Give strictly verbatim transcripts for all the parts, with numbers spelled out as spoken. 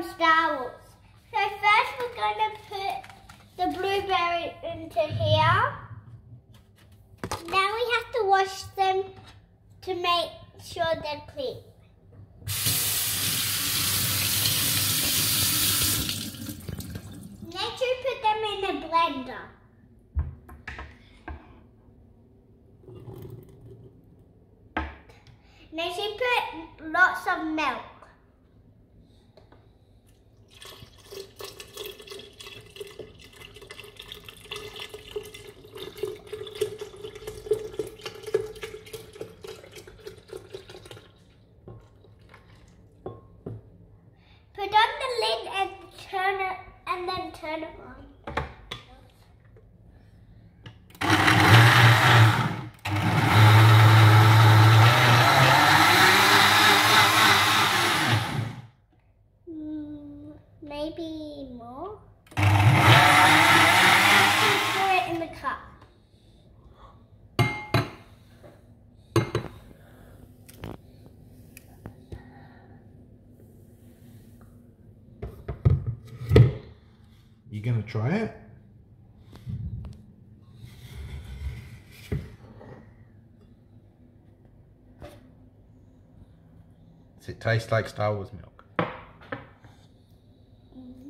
Star Wars. So first we're going to put the blueberry into here. Now we have to wash them to make sure they're clean. Next we put them in a blender. Next we put lots of milk. Put on the lid and turn it, and then turn it on. Mm, maybe more. Pour it in the cup. You gonna try it? Does it taste like Star Wars milk? Mm.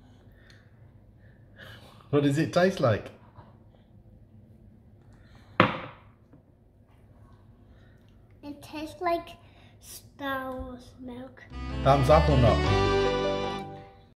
What does it taste like? It tastes like Star Wars milk. Thumbs up or not?